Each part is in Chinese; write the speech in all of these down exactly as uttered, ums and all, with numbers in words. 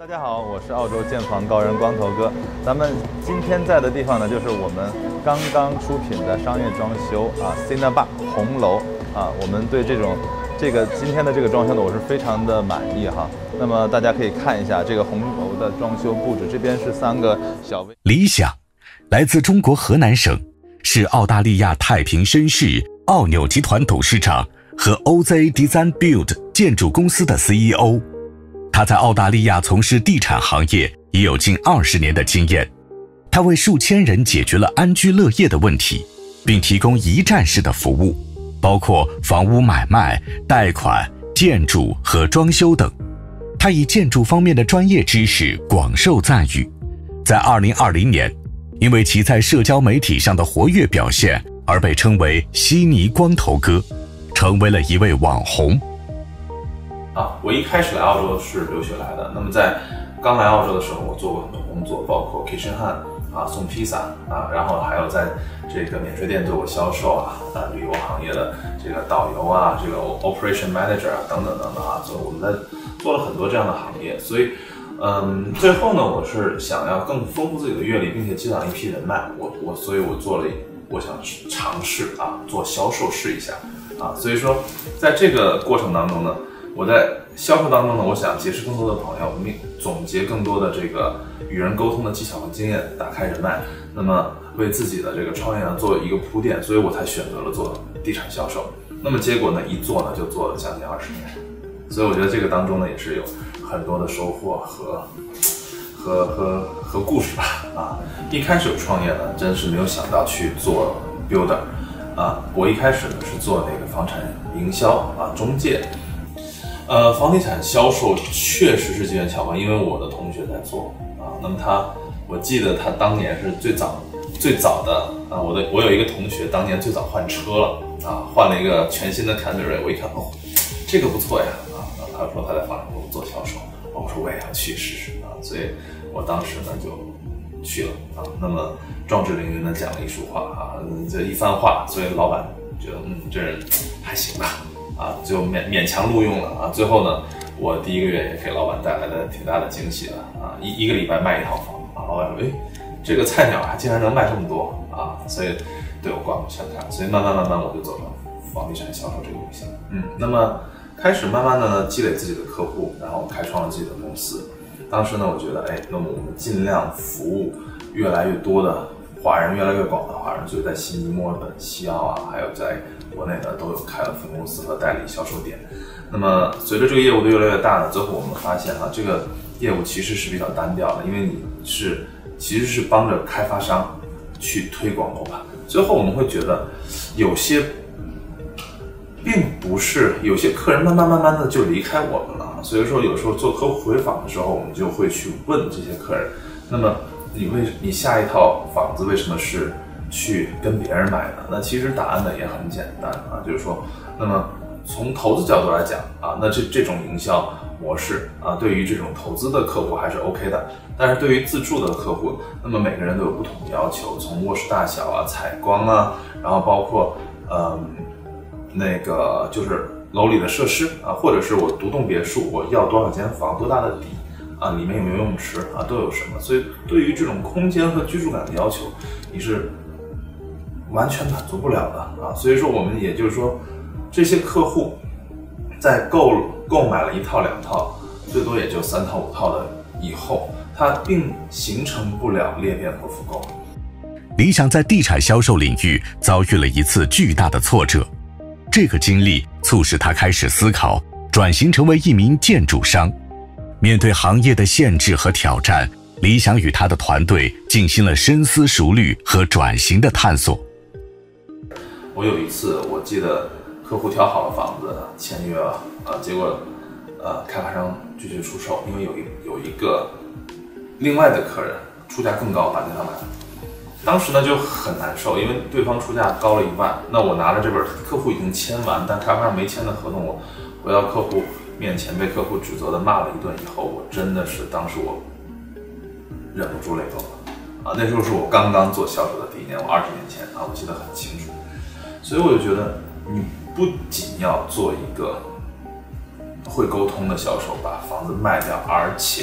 大家好，我是澳洲建房高人光头哥。咱们今天在的地方呢，就是我们刚刚出品的商业装修啊 ，Cinnabar 红楼啊。我们对这种这个今天的这个装修呢，我是非常的满意哈。那么大家可以看一下这个红楼的装修布置，这边是三个小微。 理想，来自中国河南省，是澳大利亚太平绅士澳纽集团董事长和 O Z Design Build 建筑公司的 C E O。他在澳大利亚从事地产行业已有近二十年的经验，他为数千人解决了安居乐业的问题，并提供一站式的服务，包括房屋买卖、贷款、建筑和装修等。他以建筑方面的专业知识广受赞誉，在二零二零年，因为其在社交媒体上的活跃表现而被称为悉尼光头哥，成为了一位网红。 啊，我一开始来澳洲是留学来的。那么在刚来澳洲的时候，我做过很多工作，包括 Kitchen Hand 啊，送披萨啊，然后还有在这个免税店做过销售啊，啊，旅游行业的这个导游啊，这个 Operation Manager 啊，等等等等啊，所以我们在做了很多这样的行业。所以，嗯，最后呢，我是想要更丰富自己的阅历，并且积攒一批人脉。我我，所以我做了，我想尝试啊，做销售试一下啊。所以说，在这个过程当中呢。我在销售当中呢，我想结识更多的朋友，总结更多的这个与人沟通的技巧和经验，打开人脉，那么为自己的这个创业呢做一个铺垫，所以我才选择了做地产销售。那么结果呢，一做呢就做了将近二十年，所以我觉得这个当中呢也是有很多的收获和和和和故事吧。啊，一开始创业呢，真是没有想到去做 builder 啊，我一开始呢是做那个房产营销啊中介。呃，房地产销售确实是机缘巧合，因为我的同学在做啊。那么他，我记得他当年是最早最早的啊，我的我有一个同学当年最早换车了啊，换了一个全新的 Camry， 我一看哦，这个不错呀啊，然后他说他在房产公司做销售，我说我也要去试试啊，所以我当时呢就去了啊。那么壮志凌云的讲了一束话啊，这一番话，所以老板觉得嗯这人还行吧。啊，就勉勉强录用了啊！最后呢，我第一个月也给老板带来了挺大的惊喜的啊！一一个礼拜卖一套房啊！老板说：“哎，这个菜鸟还竟然能卖这么多啊！”所以对我刮目相看，所以慢慢慢慢我就走了房地产销售这个路线。嗯，那么开始慢慢的呢积累自己的客户，然后开创了自己的公司。当时呢，我觉得哎，那么我们尽量服务越来越多的华人，越来越广的华人，所以在悉尼、墨尔本、西澳啊，还有在国内呢都有开了分公司和代理销售点。那么随着这个业务的越来越大呢，最后我们发现啊，这个业务其实是比较单调的，因为你是其实是帮着开发商去推广楼盘。最后我们会觉得有些并不是，有些客人慢慢慢慢的就离开我们了。所以说有时候做客户回访的时候，我们就会去问这些客人，那么你为你下一套房子为什么是去跟别人买的？那其实答案呢也很简单啊，就是说，那么从投资角度来讲啊，那这这种营销模式啊，对于这种投资的客户还是 OK 的，但是对于自住的客户，那么每个人都有不同的要求，从卧室大小啊、采光啊，然后包括嗯那个就是楼里的设施啊，或者是我独栋别墅，我要多少间房、多大的底。啊，里面有没有游泳池啊，都有什么？所以对于这种空间和居住感的要求，你是完全满足不了的啊。所以说，我们也就是说，这些客户在购购买了一套、两套，最多也就三套、五套的以后，它并形成不了裂变和复购。 理想在地产销售领域遭遇了一次巨大的挫折，这个经历促使他开始思考转型成为一名建筑商。面对行业的限制和挑战，理想与他的团队进行了深思熟虑和转型的探索。 我有一次，我记得客户挑好了房子，签约了啊，结果呃开发商拒绝出售，因为有一有一个另外的客人出价更高，把那套买了。当时呢就很难受，因为对方出价高了一万，那我拿着这本客户已经签完，但开发商没签的合同，我回到客户面前被客户指责的骂了一顿以后，我真的是当时我忍不住泪沟了啊！那时候是我刚刚做销售的第一年，我二十年前啊，我记得很清楚。所以我就觉得，你不仅要做一个会沟通的销售，把房子卖掉，而且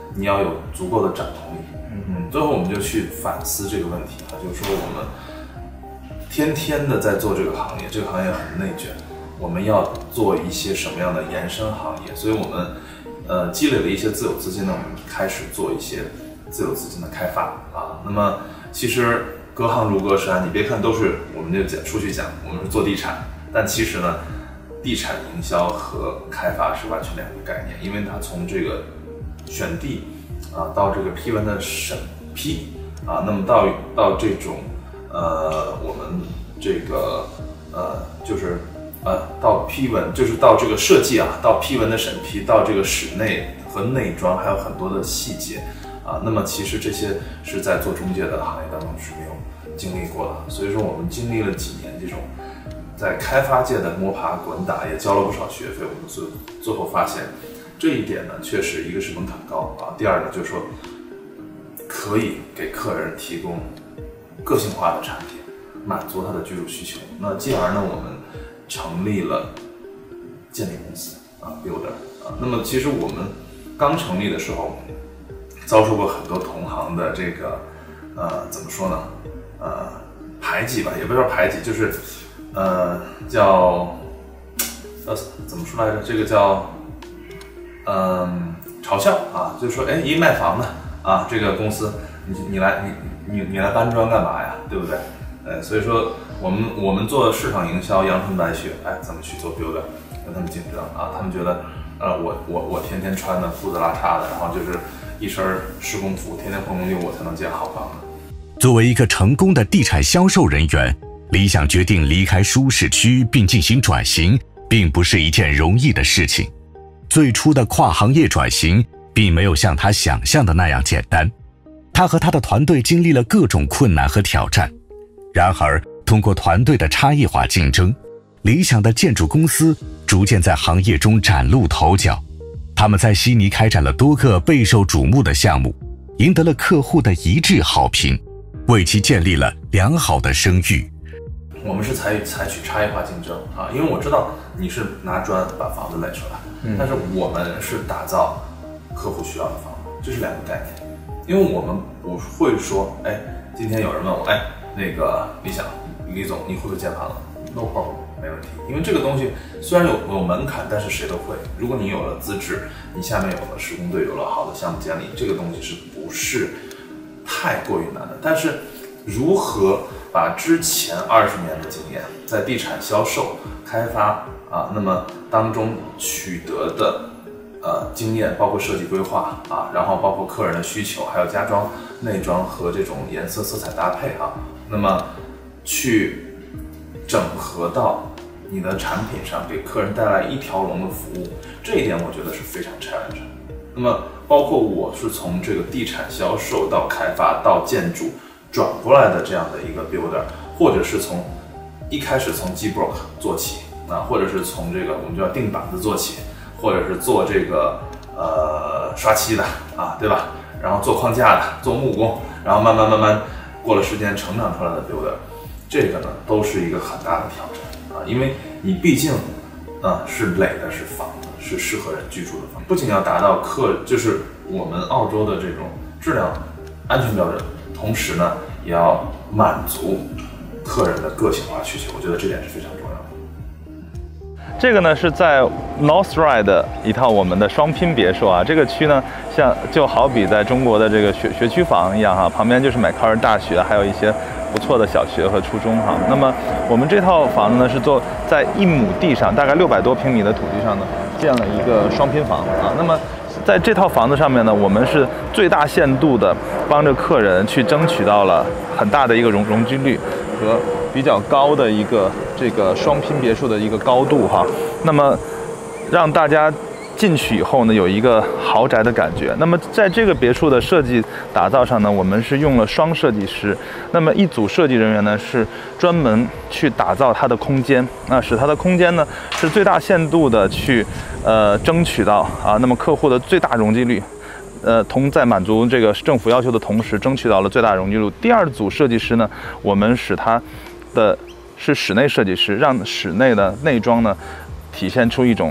你要有足够的掌控力。嗯，最后我们就去反思这个问题啊，就是说我们天天的在做这个行业，这个行业很内卷，我们要做一些什么样的延伸行业？所以我们呃积累了一些自有资金呢，我们开始做一些自有资金的开发啊。那么其实隔行如隔山，你别看都是我们就讲出去讲，我们是做地产，但其实呢，地产营销和开发是完全两个概念，因为它从这个选地啊到这个批文的审批啊，那么到到这种呃我们这个呃就是呃到批文，就是到这个设计啊，到批文的审批，到这个室内和内装还有很多的细节啊，那么其实这些是在做中介的行业当中是没有经历过的，所以说我们经历了几年这种在开发界的摸爬滚打，也交了不少学费。我们最最后发现，这一点呢，确实一个是门槛高啊，第二呢就是说可以给客人提供个性化的产品，满足他的居住需求。那继而呢，我们成立了建筑公司啊 ，Builder 啊。那么其实我们刚成立的时候，遭受过很多同行的这个呃怎么说呢？呃，排挤吧，也不是说排挤，就是呃叫呃怎么说来着？这个叫嗯、呃、嘲笑啊，就是说，哎，一卖房的啊，这个公司你你来你你你来搬砖干嘛呀？对不对？呃，所以说我们我们做市场营销，阳春白雪，哎，怎么去做 builder， 跟他们竞争啊？他们觉得呃我我我天天穿的裤子拉碴的，然后就是一身施工服，天天混工地，我才能建好房子。 作为一个成功的地产销售人员，李想决定离开舒适区并进行转型，并不是一件容易的事情。最初的跨行业转型并没有像他想象的那样简单，他和他的团队经历了各种困难和挑战。然而，通过团队的差异化竞争，理想的建筑公司逐渐在行业中崭露头角。他们在悉尼开展了多个备受瞩目的项目，赢得了客户的一致好评，为其建立了良好的声誉。 我们是采取采取差异化竞争啊，因为我知道你是拿砖把房子垒出来，嗯、但是我们是打造客户需要的房子，这是两个概念。因为我们不会说，哎，今天有人问我，哎，那个李想，李总，你会不会建房子 ？No problem， 没问题。因为这个东西虽然有有门槛，但是谁都会。如果你有了资质，你下面有了施工队，有了好的项目监理，这个东西是不是太过于难的？但是如何把之前二十年的经验，在地产销售、开发啊，那么当中取得的呃经验，包括设计规划啊，然后包括客人的需求，还有家装、内装和这种颜色、色彩搭配啊，那么去整合到你的产品上，给客人带来一条龙的服务，这一点我觉得是非常 challenge。那么包括我是从这个地产销售到开发到建筑转过来的这样的一个 builder， 或者是从一开始从 G block 做起啊，或者是从这个我们叫钉板子做起，或者是做这个呃刷漆的啊，对吧？然后做框架的，做木工，然后慢慢慢慢过了时间成长出来的 builder， 这个呢都是一个很大的挑战啊，因为你毕竟啊是垒的是房子，是适合人居住的房子，不仅要达到客就是我们澳洲的这种质量安全标准，同时呢也要满足客人的个性化需求，我觉得这点是非常重要的。 这个呢是在 North Ryde 的一套我们的双拼别墅啊，这个区呢像就好比在中国的这个学学区房一样哈，旁边就是麦考尔大学，还有一些不错的小学和初中哈。那么我们这套房子呢是做在一亩地上，大概六百多平米的土地上呢建了一个双拼房啊。那么在这套房子上面呢，我们是最大限度的帮着客人去争取到了很大的一个容容积率和比较高的一个这个双拼别墅的一个高度哈。那么让大家进去以后呢，有一个豪宅的感觉。那么在这个别墅的设计打造上呢，我们是用了双设计师。那么一组设计人员呢，是专门去打造它的空间，那使它的空间呢是最大限度的去呃争取到啊，那么客户的最大容积率。呃，同在满足这个政府要求的同时，争取到了最大容积率。第二组设计师呢，我们使它的是室内设计师，让室内的内装呢体现出一种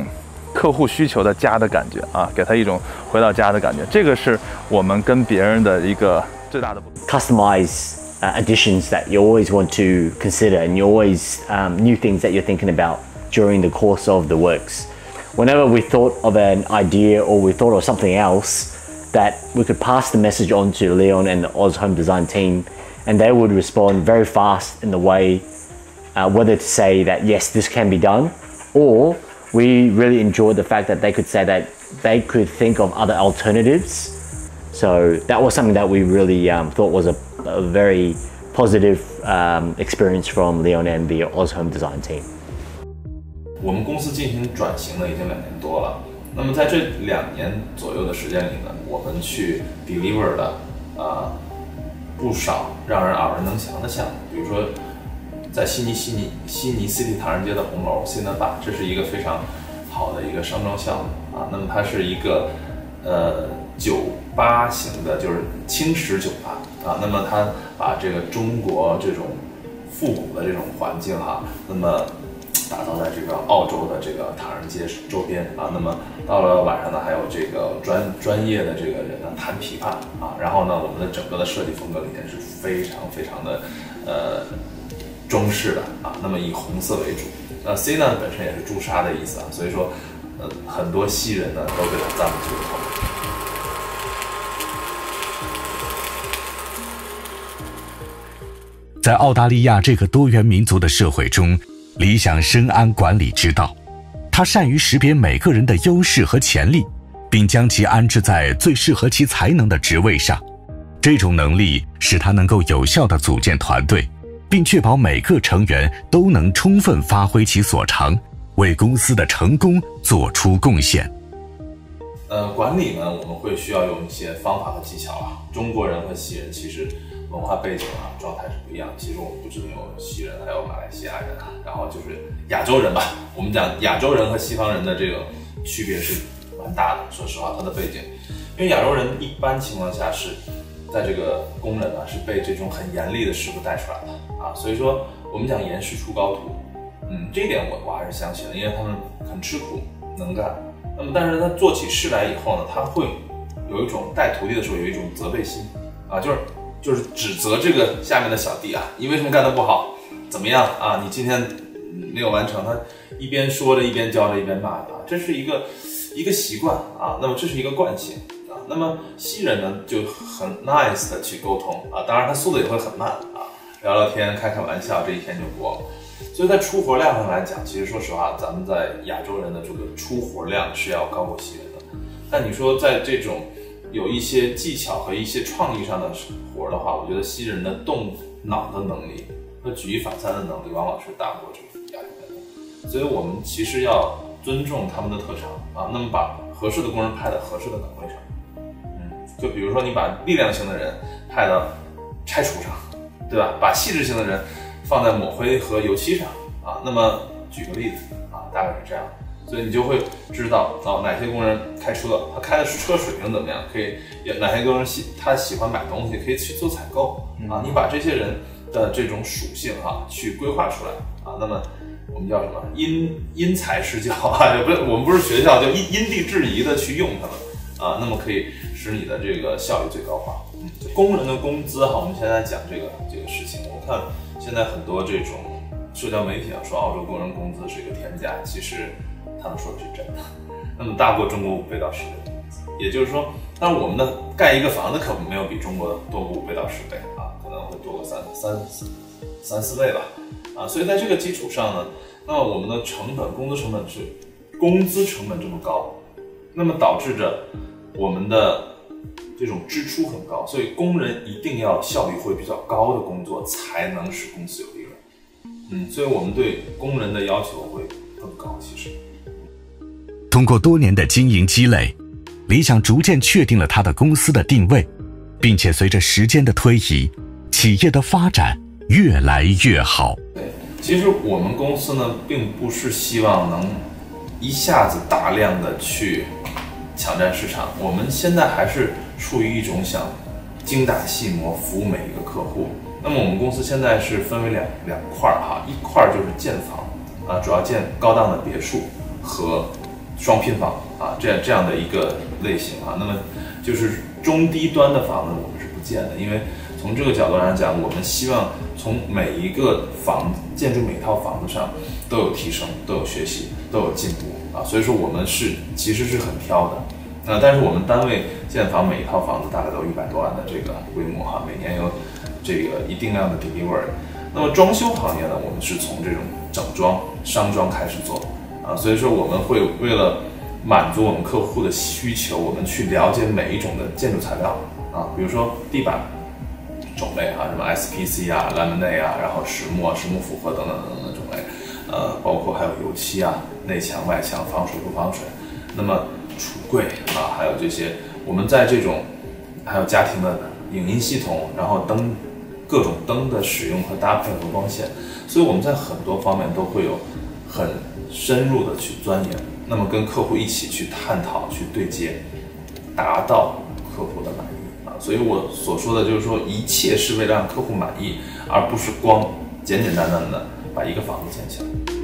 客户需求的家的感觉啊，给他一种回到家的感觉。这个是我们跟别人的一个最大的不同。 Customize uh, additions that you always want to consider, and you always um, new things that you're thinking about during the course of the works. Whenever we thought of an idea or we thought of something else, that we could pass the message on to Leon and the Oz Home Design team, and they would respond very fast in the way uh, whether to say that yes, this can be done, or we really enjoyed the fact that they could say that they could think of other alternatives. So that was something that we really um, thought was a, a very positive um, experience from Leon and the Oz Home Design team. 我们公司进行转型呢，已经两年多了。那么在这两年左右的时间里呢，我们去 deliver 了啊、呃、不少让人耳熟能详的项目，比如说在悉尼悉尼悉尼 City 唐人街的红楼 Cineba， 这是一个非常好的一个商装项目啊。那么它是一个呃酒吧型的，就是轻食酒吧啊。那么它把这个中国这种复古的这种环境哈、啊，那么打造在这个澳洲的这个唐人街周边啊，那么到了晚上呢，还有这个专专业的这个人呢弹琵琶啊，然后呢，我们的整个的设计风格里面是非常非常的呃中式的啊，那么以红色为主。那 C 呢本身也是朱砂的意思啊，所以说呃很多西人呢都对它赞不绝口。 在澳大利亚这个多元民族的社会中，理想深谙管理之道，他善于识别每个人的优势和潜力，并将其安置在最适合其才能的职位上。这种能力使他能够有效地组建团队，并确保每个成员都能充分发挥其所长，为公司的成功做出贡献。 呃，管理呢，我们会需要用一些方法和技巧啊。中国人和西人其实文化背景啊，状态是不一样。其实我们不只有西人，还有马来西亚人啊，然后就是亚洲人吧。我们讲亚洲人和西方人的这个区别是蛮大的。说实话，他的背景，因为亚洲人一般情况下是在这个工人啊是被这种很严厉的师傅带出来的啊，所以说我们讲严师出高徒，嗯，这一点我我还是相信的，因为他们很吃苦，能干。那么，但是他做起事来以后呢，他会有一种带徒弟的时候有一种责备心啊，就是就是指责这个下面的小弟啊，你为什么干得不好？怎么样啊？你今天没有完成，他一边说着一边教着一边骂他，这是一个一个习惯啊。那么这是一个惯性啊。那么西人呢就很 nice 的去沟通啊，当然他速度也会很慢啊，聊聊天开开玩笑，这一天就过了。所以在出活量上来讲，其实说实话，咱们在亚洲人的这个出活量是要高过西人的。但你说在这种有一些技巧和一些创意上的活的话，我觉得西人的动脑的能力和举一反三的能力往往是大过这个亚洲人的。所以我们其实要尊重他们的特长啊，那么把合适的工人派到合适的岗位上。嗯，就比如说你把力量型的人派到拆除上，对吧？把细致型的人放在抹灰和油漆上啊，那么举个例子啊，大概是这样，所以你就会知道哦，哪些工人开车，他开的车水平怎么样，可以哪些工人喜他喜欢买东西，可以去做采购啊。你把这些人的这种属性哈、啊、去规划出来啊，那么我们叫什么因因材施教啊，也不是我们不是学校，就因因地制宜的去用他们啊，那么可以使你的这个效率最高化。嗯，工人的工资哈，我们现在讲这个这个事情，我看现在很多这种社交媒体啊说澳洲工人工资是一个天价，其实他们说的是真的，那么大过中国五倍到十倍的工资。也就是说，但我们的盖一个房子可没有比中国多过五倍到十倍啊，可能会多个三三三四倍吧啊。所以在这个基础上呢，那么我们的成本，工资成本是工资成本这么高，那么导致着我们的这种支出很高，所以工人一定要效率会比较高的工作，才能使公司有利润。嗯，所以我们对工人的要求会更高。其实， 通过多年的经营积累，理想逐渐确定了他的公司的定位，并且随着时间的推移，企业的发展越来越好。 对，其实我们公司呢，并不是希望能一下子大量的去抢占市场，我们现在还是处于一种想精打细磨服务每一个客户。那么我们公司现在是分为两两块哈，一块就是建房啊，主要建高档的别墅和双拼房啊，这样这样的一个类型啊。那么就是中低端的房子我们是不建的，因为从这个角度来讲，我们希望从每一个房建筑每一套房子上都有提升，都有学习，都有进步啊。所以说我们是其实是很挑的。那、呃、但是我们单位建房每一套房子大概都一百多万的这个规模哈，每年有这个一定量的 delivery。那么装修行业呢，我们是从这种整装、商装开始做啊，所以说我们会为了满足我们客户的需求，我们去了解每一种的建筑材料啊，比如说地板种类啊，什么 S P C 啊、laminate 啊，然后实木啊、实木复合等等等等的种类，呃，包括还有油漆啊、内墙、外墙、防水不防水，那么橱柜啊，还有这些，我们在这种还有家庭的影音系统，然后灯各种灯的使用和搭配和光线，所以我们在很多方面都会有很深入的去钻研，那么跟客户一起去探讨、去对接，达到客户的满意啊。所以我所说的就是说，一切是为了让客户满意，而不是光简简单单的把一个房子建起来。